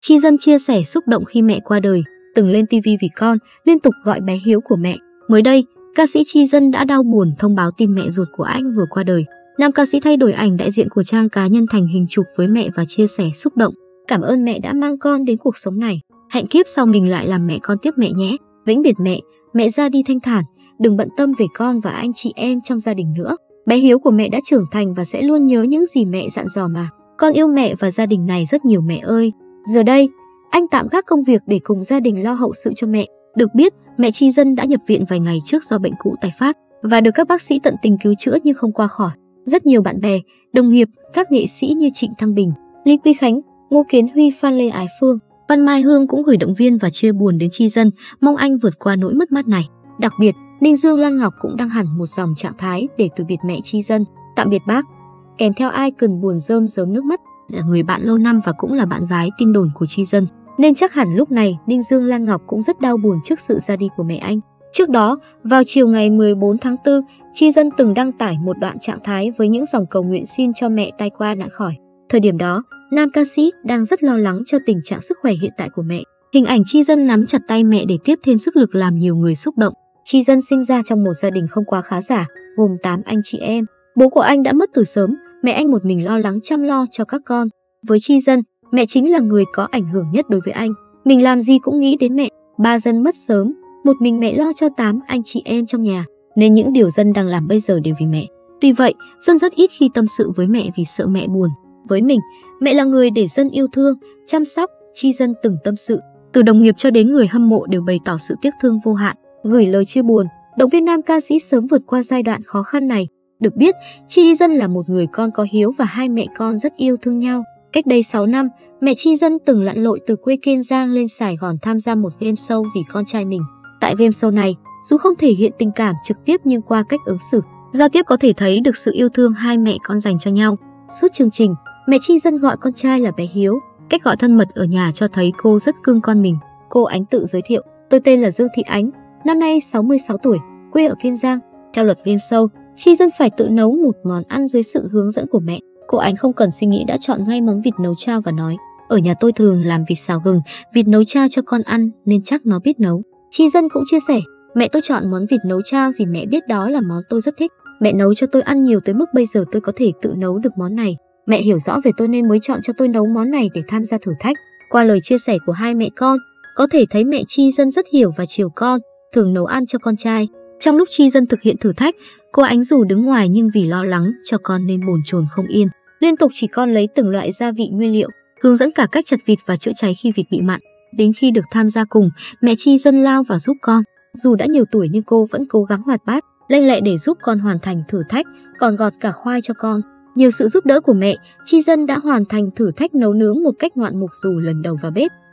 Chi Dân chia sẻ xúc động khi mẹ qua đời, từng lên TV vì con, liên tục gọi bé Hiếu của mẹ. Mới đây, ca sĩ Chi Dân đã đau buồn thông báo tin mẹ ruột của anh vừa qua đời. Nam ca sĩ thay đổi ảnh đại diện của trang cá nhân thành hình chụp với mẹ và chia sẻ xúc động. Cảm ơn mẹ đã mang con đến cuộc sống này. Hạnh kiếp sau mình lại làm mẹ con tiếp mẹ nhé. Vĩnh biệt mẹ ra đi thanh thản, đừng bận tâm về con và anh chị em trong gia đình nữa. Bé Hiếu của mẹ đã trưởng thành và sẽ luôn nhớ những gì mẹ dặn dò mà. Con yêu mẹ và gia đình này rất nhiều mẹ ơi. Giờ đây, anh tạm gác công việc để cùng gia đình lo hậu sự cho mẹ. Được biết, mẹ Chi Dân đã nhập viện vài ngày trước do bệnh cũ tái phát và được các bác sĩ tận tình cứu chữa nhưng không qua khỏi. Rất nhiều bạn bè, đồng nghiệp, các nghệ sĩ như Trịnh Thăng Bình, Lý Quý Khánh, Ngô Kiến Huy, Phan Lê Ái Phương, Văn Mai Hương cũng gửi động viên và chia buồn đến Chi Dân, mong anh vượt qua nỗi mất mát này. Đặc biệt, Ninh Dương Lan Ngọc cũng đăng hẳn một dòng trạng thái để từ biệt mẹ Chi Dân. Tạm biệt bác, kèm theo icon buồn rơm rớm nước mắt, là người bạn lâu năm và cũng là bạn gái tin đồn của Chi Dân. Nên chắc hẳn lúc này Ninh Dương Lan Ngọc cũng rất đau buồn trước sự ra đi của mẹ anh. Trước đó, vào chiều ngày 14 tháng 4, Chi Dân từng đăng tải một đoạn trạng thái với những dòng cầu nguyện xin cho mẹ tai qua nạn khỏi. Thời điểm đó, nam ca sĩ đang rất lo lắng cho tình trạng sức khỏe hiện tại của mẹ. Hình ảnh Chi Dân nắm chặt tay mẹ để tiếp thêm sức lực làm nhiều người xúc động. Chi Dân sinh ra trong một gia đình không quá khá giả, gồm 8 anh chị em. Bố của anh đã mất từ sớm, mẹ anh một mình lo lắng chăm lo cho các con. Với Chi Dân, mẹ chính là người có ảnh hưởng nhất đối với anh. Mình làm gì cũng nghĩ đến mẹ. Ba Dân mất sớm, một mình mẹ lo cho 8 anh chị em trong nhà, nên những điều Dân đang làm bây giờ đều vì mẹ. Tuy vậy, Dân rất ít khi tâm sự với mẹ vì sợ mẹ buồn. Với mình, mẹ là người để Dân yêu thương, chăm sóc. Chi Dân từng tâm sự, từ đồng nghiệp cho đến người hâm mộ đều bày tỏ sự tiếc thương vô hạn, gửi lời chia buồn, động viên nam ca sĩ sớm vượt qua giai đoạn khó khăn này. Được biết, Chi Dân là một người con có hiếu và hai mẹ con rất yêu thương nhau. Cách đây 6 năm, mẹ Chi Dân từng lặn lội từ quê Kiên Giang lên Sài Gòn tham gia một game show vì con trai mình. Tại game show này, dù không thể hiện tình cảm trực tiếp nhưng qua cách ứng xử, giao tiếp có thể thấy được sự yêu thương hai mẹ con dành cho nhau. Suốt chương trình, mẹ Chi Dân gọi con trai là bé Hiếu. Cách gọi thân mật ở nhà cho thấy cô rất cưng con mình. Cô Ánh tự giới thiệu, tôi tên là Dương Thị Ánh, năm nay 66 tuổi, quê ở Kiên Giang. Theo luật game show, Chi Dân phải tự nấu một món ăn dưới sự hướng dẫn của mẹ. Cô Ánh không cần suy nghĩ đã chọn ngay món vịt nấu chao và nói, ở nhà tôi thường làm vịt xào gừng, vịt nấu chao cho con ăn nên chắc nó biết nấu. Chi Dân cũng chia sẻ, mẹ tôi chọn món vịt nấu chao vì mẹ biết đó là món tôi rất thích. Mẹ nấu cho tôi ăn nhiều tới mức bây giờ tôi có thể tự nấu được món này. Mẹ hiểu rõ về tôi nên mới chọn cho tôi nấu món này để tham gia thử thách. Qua lời chia sẻ của hai mẹ con, có thể thấy mẹ Chi Dân rất hiểu và chiều con, thường nấu ăn cho con trai. Trong lúc Chi Dân thực hiện thử thách, cô Ánh dù đứng ngoài nhưng vì lo lắng cho con nên bồn chồn không yên. Liên tục chỉ con lấy từng loại gia vị nguyên liệu, hướng dẫn cả cách chặt vịt và chữa cháy khi vịt bị mặn. Đến khi được tham gia cùng, mẹ Chi Dân lao vào giúp con. Dù đã nhiều tuổi nhưng cô vẫn cố gắng hoạt bát, lanh lẹ để giúp con hoàn thành thử thách, còn gọt cả khoai cho con. Nhờ sự giúp đỡ của mẹ, Chi Dân đã hoàn thành thử thách nấu nướng một cách ngoạn mục dù lần đầu vào bếp.